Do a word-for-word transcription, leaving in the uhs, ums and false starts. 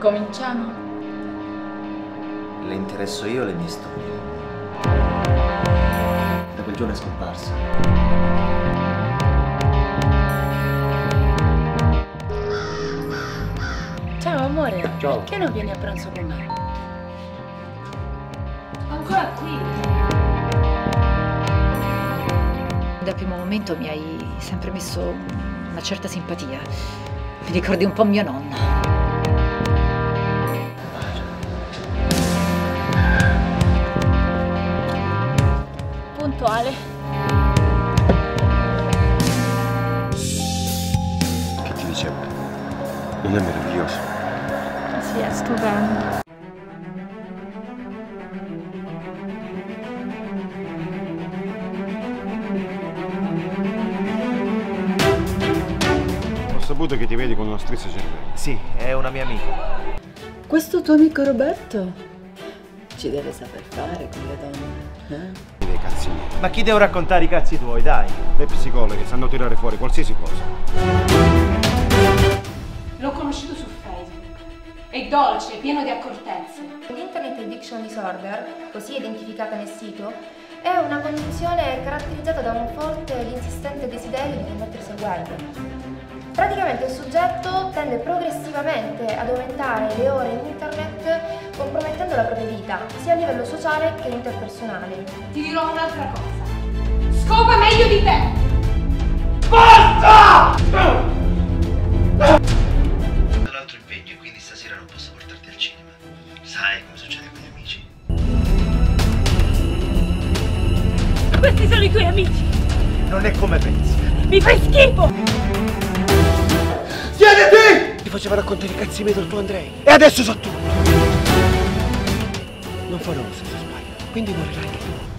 Cominciamo? Le interesso io le mie storie. Da quel giorno è scomparsa. Ciao amore, Ciao. Perché non vieni a pranzo con me? Ancora qui? Dal primo momento mi hai sempre messo una certa simpatia. Mi ricordi un po' mio nonno. Puntuale. Che ti dicevo? Non è meraviglioso? Sì, è stupendo. Ho saputo che ti vedi con uno strizzo cervello. Sì, è una mia amica. Questo tuo amico Roberto ci deve saper fare con le donne, eh? Dei cazzi miei. Ma chi devo raccontare i cazzi tuoi, dai? Le psicologhe sanno tirare fuori qualsiasi cosa. L'ho conosciuto su Facebook. È dolce, pieno di accortezze. L'Internet Addiction Disorder, così identificata nel sito, è una condizione caratterizzata da un forte ed insistente desiderio di rimettersi al web. Praticamente il soggetto tende progressivamente ad aumentare le ore in internet, compromettendo la propria vita, sia a livello sociale che interpersonale. Ti dirò un'altra cosa. Scopa meglio di te! Ho l'altro impegno e quindi stasera non posso portarti al cinema. Sai come succede con gli amici. Questi sono i tuoi amici! Non è come pensi. Mi fai schifo! Siediti! Ti faceva raccontare i cazzi miei del tuo Andrei. E adesso so tutto. Non farò lo stesso sbaglio, quindi morirai anche tu.